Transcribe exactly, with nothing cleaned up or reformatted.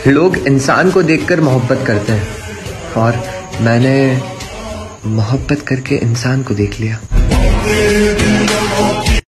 लोग इंसान को देखकर मोहब्बत करते हैं और मैंने मोहब्बत करके इंसान को देख लिया।